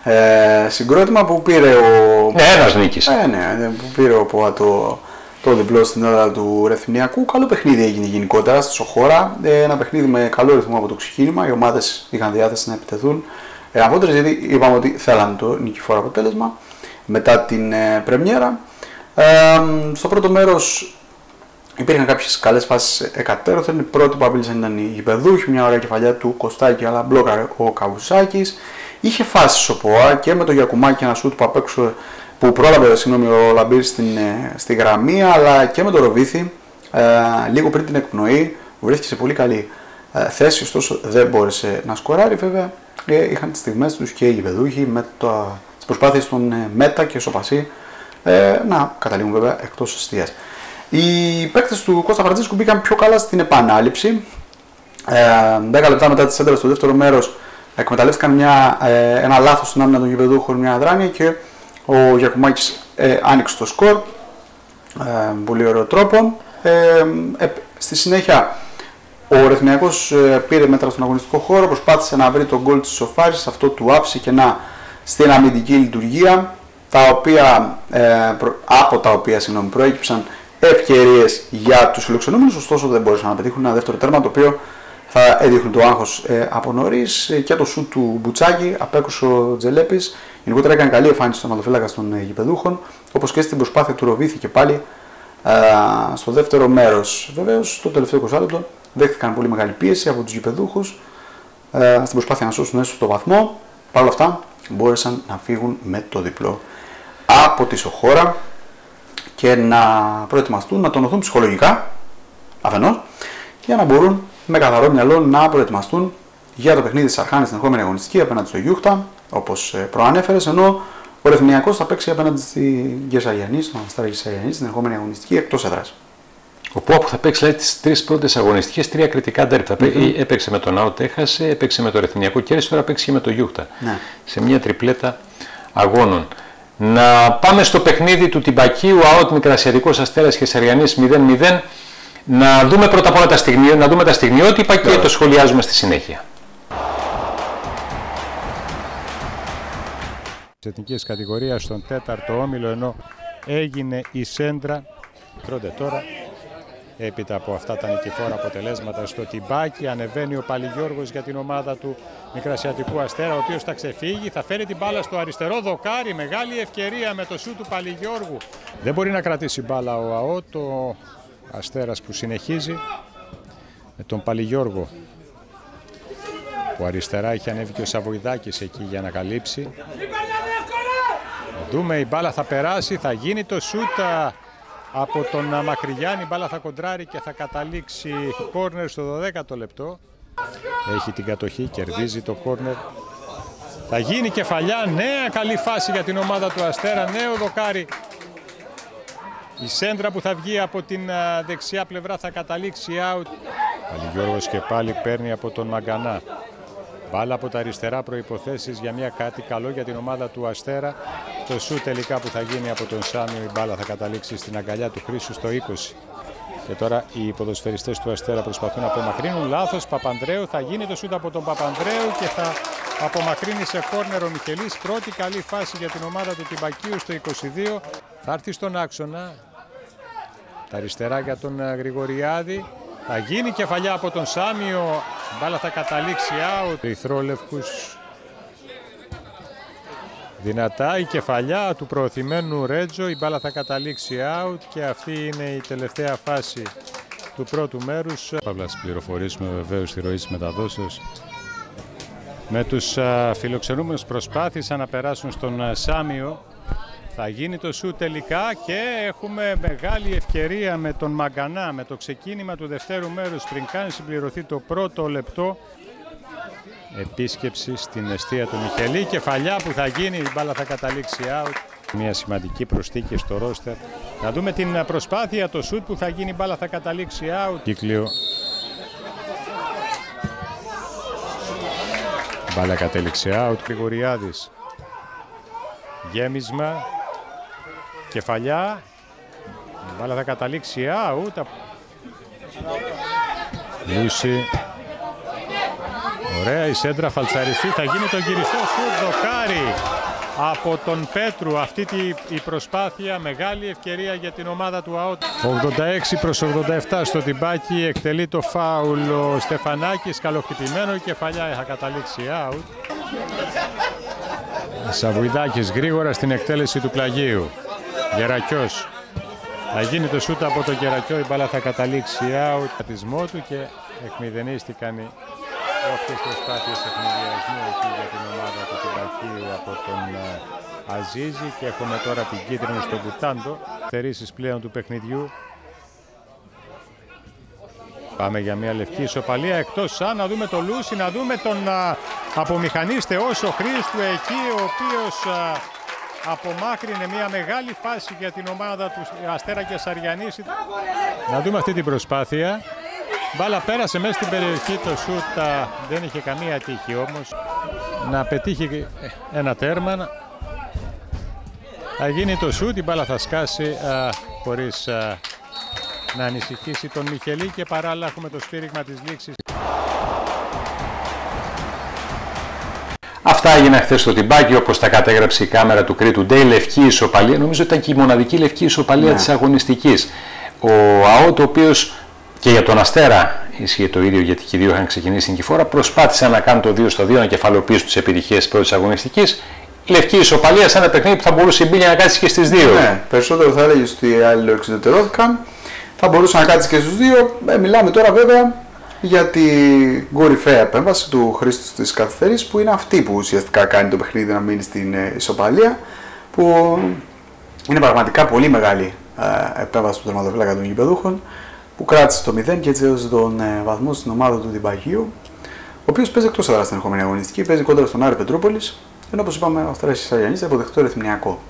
ε, συγκρότημα που πήρε ο... Ναι, ένας νίκης. Ε, ναι, που πήρε ο Πόα το, το διπλό στην έδρα του Ρεθυμνιακού. Καλό παιχνίδι έγινε γενικότερα στη Σοχώρα, ε, ένα παιχνίδι με καλό ρυθμό από το ξεκίνημα, οι ομάδες είχαν διάθεση να επιτεθούν. Ε, Απότερες, γιατί είπαμε ότι θέλανε το νικηφόρο αποτέλεσμα μετά την ε, πρεμιέρα. Ε, στο πρώτο μέρος υπήρχαν κάποιες καλές φάσεις εκατέρωθεν. Η πρώτη που απειλήσαν ήταν η γηπεδούχη, μια ωραία κεφαλιά του Κωστάκη, αλλά μπλόκαρε ο Καβουσάκης. Είχε φάσεις ο Πόα και με το Γιακουμάκη, ένα σούτ που απέξω, που πρόλαβε συγγνώμη, ο Λαμπύρης στην, ε, στη γραμμή, αλλά και με το Ροβίθι, ε, λίγο πριν την εκπνοή, βρέθηκε σε πολύ καλή ε, θέση, ωστόσο δεν μπόρεσε να σκοράρει. Βέβαια είχαν τις στιγμές τους και οι γηπεδούχοι με το, τις προσπάθειες των ε, Μέτα και Σοπασί ε, να καταλήγουν βέβαια εκτός εστίας. Οι παίκτες του Κώστα Φραντζίσκου μπήκαν πιο καλά στην επανάληψη. Ε, δέκα λεπτά μετά τη σέντρα στο δεύτερο μέρος εκμεταλλεύτηκαν μια, ε, ένα λάθος στην άμυνα των γηπεδούχων, μια αδράνεια, και ο Γιακουμάκης ε, άνοιξε το σκορ. Ε, πολύ ωραίο τρόπο. Ε, ε, στη συνέχεια ο Ρεθυμνιακός ε, πήρε μέτρα στον αγωνιστικό χώρο, προσπάθησε να βρει τον γκολ της ισοφάρισης, αυτό του άφησε κενά στην αμυντική λειτουργία, τα οποία, ε, προ, από τα οποία συγγνώμη, προέκυψαν ευκαιρίες για τους φιλοξενούμενους, ωστόσο δεν μπορούσαν να πετύχουν ένα δεύτερο τέρμα, το οποίο θα έδειχνε το άγχος ε, από νωρίς, ε, και το σουτ του Μπουτσάκη, απέκρουσε ο Τζελέπης. Γενικότερα έκανε καλή εμφάνιση στον ματοφύλακα των ε, γηπεδούχων, όπως και στην προσπάθεια του Ροβίθη και πάλι ε, στο δεύτερο μέρος. Βεβαίως, στο τελευταίο είκοσι λεπτό δέχτηκαν πολύ μεγάλη πίεση από τους γηπεδούχους ε, στην προσπάθεια να σώσουν έσω στο βαθμό. Παρ' όλα αυτά μπόρεσαν να φύγουν με το διπλό από τη Σοχώρα και να προετοιμαστούν, να τονωθούν ψυχολογικά αφενός, για να μπορούν με καθαρό μυαλό να προετοιμαστούν για το παιχνίδι της Αρχάνης στην ερχόμενη αγωνιστική απέναντι στο Γιούχτα, όπως προανέφερες, ενώ ο Ρεθμιακός θα παίξει απέναντι στη Γεσαγιανή, στον Αστέρα Γεσαγιανή, στην ερχόμενη αγωνιστική εκτός έδρας. Ο Πόαπου θα παίξει δηλαδή, τις τρεις πρώτες αγωνιστικές, τρία κριτικά ντέρμπι. Mm-hmm. Έπαιξε με τον ΑΟΤ, έχασε, έπαιξε με το Ρεθμιακό κέρδισε, τώρα παίξει και με το Γιούχτα. Ναι. Σε μια τριπλέτα αγώνων. Να πάμε στο παιχνίδι του Τυμπακίου, ΑΟΤ Μικρασιατικός Αστέρας Γεσαγιανής μηδέν μηδέν. Να δούμε πρώτα απ' όλα τα, στιγμιο, να δούμε τα στιγμιότυπα και yeah. το σχολιάζουμε στη συνέχεια. Της εθνικής κατηγορίας στον τέταρτο όμιλο, ενώ έγινε η σέντρα. Τρώτε τώρα, έπειτα από αυτά τα νικηφόρα αποτελέσματα στο Τυμπάκι, ανεβαίνει ο Παλιγιώργος για την ομάδα του Μικρασιατικού Αστέρα, ο οποίος θα ξεφύγει, θα φέρει την μπάλα στο αριστερό δοκάρι, μεγάλη ευκαιρία με το σου του Παλιγιώργου. Δεν μπορεί να κρατήσει μπάλα ο ΑΟΤ, ο Αστέρας που συνεχίζει με τον Παλιγιώργο, που αριστερά είχε ανέβει και ο Σαβοϊδάκης εκεί για να καλύψει. Δούμε, η μπάλα θα περάσει, θα γίνει το σούτα από τον Μακρυγιάννη, η μπάλα θα κοντράρει και θα καταλήξει κόρνερ στο δωδέκατο λεπτό. Έχει την κατοχή, κερδίζει το κόρνερ. Θα γίνει κεφαλιά, νέα καλή φάση για την ομάδα του Αστέρα, νέο δοκάρι. Η σέντρα που θα βγει από την δεξιά πλευρά θα καταλήξει out. Παλιγιώργος και πάλι παίρνει από τον Μαγκανά. Μπάλα από τα αριστερά, προϋποθέσεις για μια κάτι καλό για την ομάδα του Αστέρα. Το σου τελικά που θα γίνει από τον Σάμιο, η μπάλα θα καταλήξει στην αγκαλιά του Χρήσου στο είκοσι. Και τώρα οι ποδοσφαιριστές του Αστέρα προσπαθούν να απομακρύνουν. Λάθος, Παπανδρέου, θα γίνει το σούτ από τον Παπανδρέου και θα απομακρύνει σε κόρνερ ο Μιχελής. Πρώτη καλή φάση για την ομάδα του Τυμπακίου στο είκοσι δύο. Θα έρθει στον άξονα. Τα αριστερά για τον Γρηγοριάδη. Θα γίνει κεφαλιά από τον Σάμιο. Η μπάλα θα καταλήξει out. Ηθρόλευκους. Δυνατά η κεφαλιά του προωθημένου Ρέτζο. Η μπάλα θα καταλήξει out. Και αυτή είναι η τελευταία φάση του πρώτου μέρους. Θα σας πληροφορήσουμε βεβαίως τη ροή της μεταδόσεως. Με τους φιλοξενούμενους προσπάθησαν να περάσουν στον Σάμιο. Θα γίνει το σου τελικά και έχουμε μεγάλη ευκαιρία με τον Μαγκανά, με το ξεκίνημα του δευτέρου μέρους πριν καν συμπληρωθεί το πρώτο λεπτό. Επίσκεψη στην εστία του Μιχελή, κεφαλιά που θα γίνει, η μπάλα θα καταλήξει out. Μια σημαντική προσθήκη στο ρόστερ. Να δούμε την προσπάθεια, το σουτ που θα γίνει, η μπάλα θα καταλήξει out. Κύκλιο. Η μπάλα κατέληξε out, Γρηγοριάδης. Γέμισμα. Κεφαλιά, η μπάλα θα καταλήξει out. Λούση. Ωραία η σέντρα, φαλτσαριστή, θα γίνει το γυριστό σουτ, δοκάρι από τον Πέτρου. Αυτή τη, η προσπάθεια, μεγάλη ευκαιρία για την ομάδα του ΑΟΤ. ογδόντα έξι προς ογδόντα επτά στο Τυμπάκι, εκτελεί το φάουλ ο Στεφανάκης, καλοχτυπημένο, η κεφαλιά θα καταλήξει out. Σαβουιδάκης γρήγορα στην εκτέλεση του πλαγίου. Γερακιός. Θα γίνει το σούτ από τον Γερακιό, η μπάλα θα καταλήξει out. Πατισμό του και εκμηδενίστηκαν οι όποιες προσπάθειες ευνηδιασμού εκεί για την ομάδα του Τυμπακίου από τον Αζίζη. Και έχουμε τώρα την κίτρινη στον Μπουτάντο. Θερήσεις πλέον του παιχνιδιού. Πάμε για μια λευκή ισοπαλία εκτός σαν, να δούμε το Λούση, να δούμε τον α, απομηχανίστε όσο Χρήστου εκεί, ο οποίος α, απομάκρυνε μια μεγάλη φάση για την ομάδα του Αστέρα και Σαριανής. Να δούμε αυτή την προσπάθεια. Μπάλα πέρασε μέσα στην περιοχή, το σούτ α, δεν είχε καμία τύχη όμως. Να πετύχει ένα τέρμα. Θα γίνει το σούτ, η μπάλα θα σκάσει α, χωρίς α, να ανησυχήσει τον Μιχελή και παράλληλα έχουμε το σφύριγμα της λήξης. Αυτά έγιναν χθες στο Τυμπάκι, όπως τα κατέγραψε η κάμερα του Κρήτου Ντέι. Λευκή ισοπαλία, νομίζω ήταν και η μοναδική λευκή ισοπαλία ναι. της αγωνιστικής. Ο ΑΟΤ, ο οποίος και για τον Αστέρα ισχύει το ίδιο, γιατί και οι δύο είχαν ξεκινήσει την κυφόρα, προσπάθησαν να κάνουν το δύο στο δύο, να κεφαλοποιήσουν τις επιτυχίες της πρώτης αγωνιστικής. Λευκή ισοπαλία σε ένα παιχνίδι που θα μπορούσε η Μπίλια να κάτσει και στις δύο. Ναι, περισσότερο θα έλεγε ότι οι άλλοι εξουδετερώθηκαν. Θα μπορούσε να κάτσει και στους δύο. Ε, μιλάμε τώρα βέβαια για την κορυφαία επέμβαση του Χρήστου της καθυστερής, που είναι αυτή που ουσιαστικά κάνει το παιχνίδι να μείνει στην ε, ισοπαλία. Που είναι πραγματικά πολύ μεγάλη ε, επέμβαση του τερματοφύλακα των γηπεδούχων, που κράτησε το μηδέν και έτσι έδωσε τον ε, βαθμό στην ομάδα του Διμπαγίου, ο οποίος παίζει εκτός έδρας στην ερχόμενη αγωνιστική, παίζει κόντρα στον Άρη Πετρούπολης, ενώ όπως είπαμε ο Αστέρας Κεσαριανής θα υποδεχτεί το Ρυθμινιακό.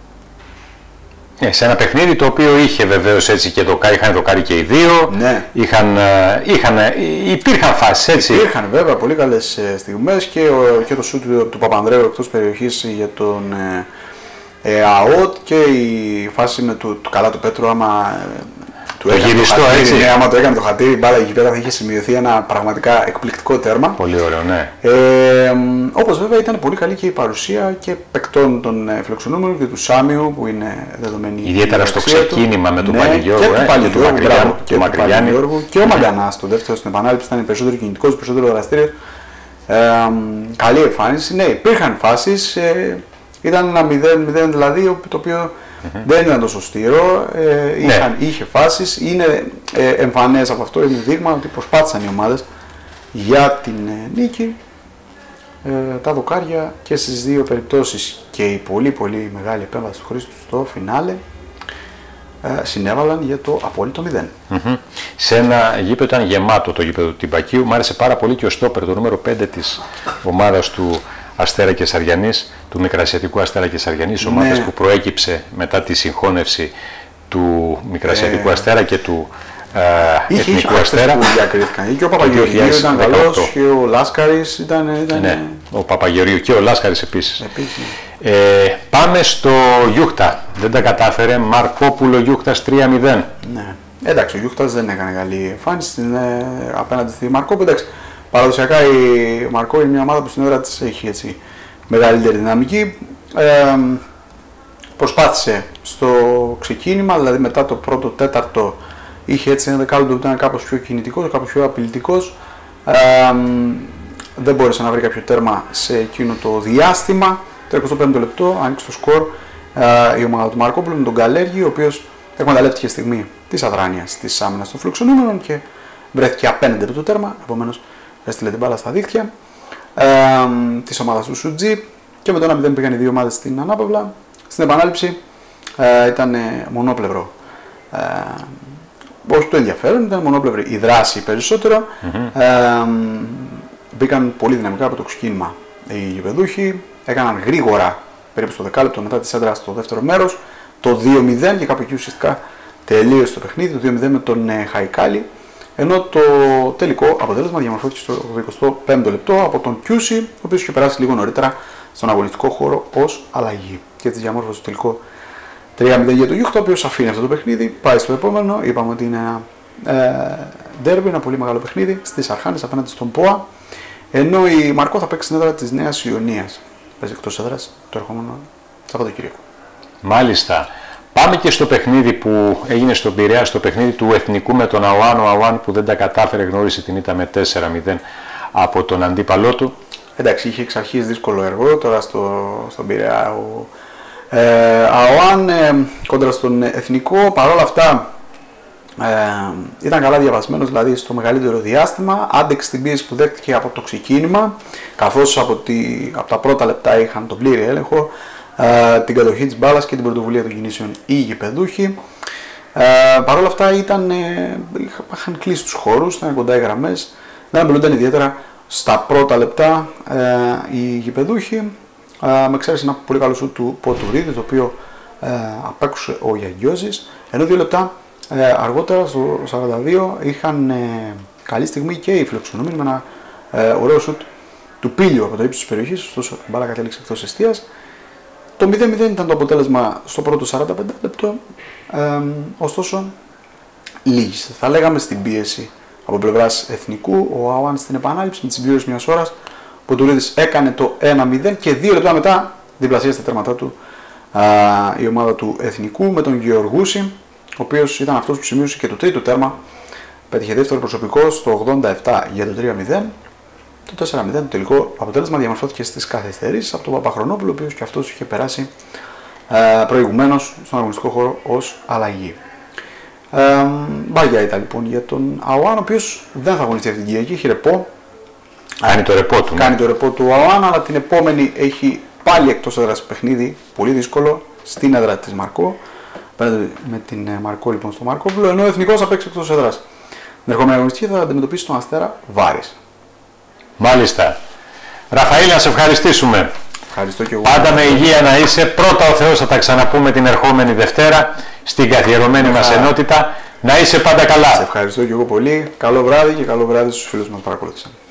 Ε, σε ένα παιχνίδι το οποίο είχε βεβαίως έτσι και το, είχαν δοκάρει και οι δύο, ναι. είχαν, είχαν, υπήρχαν φάσεις έτσι. Υπήρχαν βέβαια πολύ καλές στιγμές και, ο, και το σούτ του, του Παπανδρέου εκτός περιοχής για τον ε, ε, ΑΟΤ και η φάση με του, του καλά του Πέτρου άμα του το γυριστό το χατήρι, έτσι. Ναι, άμα το έκανε το χατήρι, η μπάλα εκεί πέρα θα είχε σημειωθεί ένα πραγματικά εκπληκτικό τέρμα. Πολύ ωραίο, ναι. Ε, όπως βέβαια ήταν πολύ καλή και η παρουσία και παικτών των φιλοξενούμενων και του Σάμιου που είναι δεδομένη. Ιδιαίτερα στο ξεκίνημα του, με τον ναι, Παπαγιώργου και, ε, του Παπαγιώργου και του Μακρυγιάννη. Και ο Μαγκανάς στο δεύτερο στην επανάληψη ήταν περισσότερο κινητικός, περισσότερο δραστήριος. Ε, καλή εμφάνιση. Ναι, υπήρχαν φάσεις. Ε, ήταν ένα μηδέν μηδέν δηλαδή το οποίο Mm-hmm. δεν ήταν τόσο στήρο, ε, είχαν, ναι. είχε φάσεις, είναι ε, εμφανές από αυτό, είναι δείγμα ότι προσπάθησαν οι ομάδες για την ε, νίκη. Ε, τα δοκάρια και στις δύο περιπτώσεις και η πολύ πολύ μεγάλη επέμβαση του Χρήστου στο φινάλε ε, συνέβαλαν για το απόλυτο μηδέν. Mm-hmm. Σε ένα γήπεδο ήταν γεμάτο το γήπεδο του Τυμπακίου, μου άρεσε πάρα πολύ και ο στόπερ, το νούμερο πέντε της ομάδας του Αστέρα Κεσαριανής, του Μικρασιατικού Αστέρα Κεσαριανής, ναι. ομάδας που προέκυψε μετά τη συγχώνευση του Μικρασιατικού ε... Αστέρα και του ε, είχε, Εθνικού είχε Αστέρα. Που διακρίθηκαν. Και ο Παπαγεωργίου ήταν καλός και ο Λάσκαρης ήταν... ήταν... Ναι, ο Παπαγεωργίου και ο Λάσκαρης επίσης. επίσης. Ε, πάμε στο Γιούχτα. Δεν τα κατάφερε. Μαρκόπουλο Γιούχτας τρία μηδέν. Ναι. Εντάξει, ο Γιούχτας δεν έκανε καλή εμφάνιση ε, απέναντι στη Μαρκόπουλο. Εντάξει. Παραδοσιακά η Μαρκό είναι μια ομάδα που στην έδρα της έχει έτσι, μεγαλύτερη δυναμική. Ε, προσπάθησε στο ξεκίνημα, δηλαδή μετά το πρώτο τέταρτο είχε έτσι ένα δεκάλεπτο που ήταν κάπως πιο κινητικός, κάπως πιο απειλητικός. Ε, δεν μπόρεσε να βρει κάποιο τέρμα σε εκείνο το διάστημα. Το εικοστό πέμπτο λεπτό άνοιξε το σκορ ε, η ομάδα του Μαρκόπουλου με τον Καλέργη, ο οποίος εκμεταλλεύτηκε στιγμή της αδράνειας της άμυνας των φιλοξενούμενων και βρέθηκε απέναντι από το τέρμα. Επομένως, έστειλε την μπάλα στα δίχτυα ε, της ομάδας του Σουτζή και με το ένα μηδέν πήγαν οι δύο ομάδες στην ανάπαυλα. Στην επανάληψη ε, ήταν ε, μονόπλευρο. Ε, όχι το ενδιαφέρον, ήταν μονόπλευρη η δράση περισσότερο. Mm-hmm. Ε, μπήκαν πολύ δυναμικά από το ξεκίνημα οι γηπεδούχοι, έκαναν γρήγορα περίπου στο δεκάλεπτο μετά τη σέντρα στο δεύτερο μέρος το δύο μηδέν και κάπου εκεί ουσιαστικά τελείωσε το παιχνίδι, το δύο μηδέν με τον ε, Χαϊκάλη. Ενώ το τελικό αποτέλεσμα διαμορφώθηκε στο εικοστό πέμπτο λεπτό από τον Κιούσι, ο οποίος είχε περάσει λίγο νωρίτερα στον αγωνιστικό χώρο ως αλλαγή. Και έτσι διαμόρφωσε το τελικό τρία μηδέν για το Γιούχτα, ο οποίος αφήνει αυτό το παιχνίδι, πάει στο επόμενο. Είπαμε ότι είναι ένα ντέρμπι, ένα πολύ μεγάλο παιχνίδι στις Αρχάνες απέναντι στον ΠΟΑ. Ενώ η Μαρκό θα παίξει στην έδρα της Νέας Ιωνίας. Παίζει εκτός έδρας το ερχόμενο Σαββατοκύριακο. Μάλιστα. Πάμε και στο παιχνίδι που έγινε στον Πειραιά, στο παιχνίδι του Εθνικού με τον Αουάν. Ο Αουάν που δεν τα κατάφερε, γνώρισε την ήττα με τέσσερα μηδέν από τον αντίπαλό του. Εντάξει, είχε εξ αρχής δύσκολο έργο, τώρα στο, στον Πειραιά ο ε, Αουάν ε, κόντρα στον Εθνικό. Παρόλα αυτά ε, ήταν καλά διαβασμένος, δηλαδή στο μεγαλύτερο διάστημα, άντεξε την πίεση που δέχτηκε από το ξεκίνημα, καθώς από, τη, από τα πρώτα λεπτά είχαν τον πλήρη έλεγχο, Uh, την κατοχή της μπάλας και την πρωτοβουλία των κινήσεων οι γηπεδούχοι. Uh, Παρ' όλα αυτά ήταν, uh, είχαν κλείσει τους χώρους, ήταν κοντά οι γραμμές, δεν απειλούνταν ιδιαίτερα στα πρώτα λεπτά uh, οι γηπεδούχοι, uh, με εξαίρεση ένα πολύ καλό σουτ του Ποτουρίδη, το οποίο uh, απέκρουσε ο Γιαγγιώζης, ενώ δύο λεπτά uh, αργότερα στο σαράντα δύο είχαν uh, καλή στιγμή και οι φιλοξενούμενοι με ένα uh, ωραίο σουτ του Πίλιου από το ύψος της περιοχής, ωστόσο η μπάλα κατέληξε εκτός εστίας. Το μηδέν μηδέν ήταν το αποτέλεσμα στο πρώτο σαράντα πέντε λεπτό, ε, ωστόσο λίγησε. Θα λέγαμε στην πίεση από πλευράς Εθνικού, ο Αουάν στην επανάληψη με τη συμπλήρωση μιας ώρας, που ο Τουρίδης έκανε το ένα μηδέν και δύο λεπτά μετά διπλασίασε τα τέρματά του α, η ομάδα του Εθνικού με τον Γεωργούση, ο οποίος ήταν αυτός που σημείωσε και το τρίτο τέρμα, πέτυχε δεύτερο προσωπικό στο ογδόντα επτά για το τρία μηδέν. Το τέσσερα μηδέν το τελικό αποτέλεσμα διαμορφώθηκε στις καθυστερήσεις από τον Παπαχρονόπουλο, ο οποίος και αυτός είχε περάσει ε, προηγουμένως στον αγωνιστικό χώρο ως αλλαγή. Ε, Μπάγια ήταν λοιπόν για τον Αουάν, ο οποίος δεν θα αγωνιστεί αυτή την Κυριακή, έχει ρεπό. Κάνει το ρεπό του. Κάνει το ρεπό του Αουάν, αλλά την επόμενη έχει πάλι εκτός έδρας παιχνίδι, πολύ δύσκολο, στην έδρα της Μαρκό. με την Μαρκό λοιπόν στο Μαρκόπουλο, ενώ ο Εθνικός θα παίξει εκτός έδρας. Την ερχόμενη αγωνιστική θα αντιμετωπίσει τον Αστέρα Βάρης. Μάλιστα. Ραφαήλ, να σε ευχαριστήσουμε. Ευχαριστώ και εγώ. Πάντα με υγεία να είσαι. Πρώτα ο Θεός, θα τα ξαναπούμε την ερχόμενη Δευτέρα στην καθιερωμένη μας ενότητα. Να είσαι πάντα καλά. Σε ευχαριστώ και εγώ πολύ. Καλό βράδυ και καλό βράδυ στους φίλους μας που παρακολούθησαν.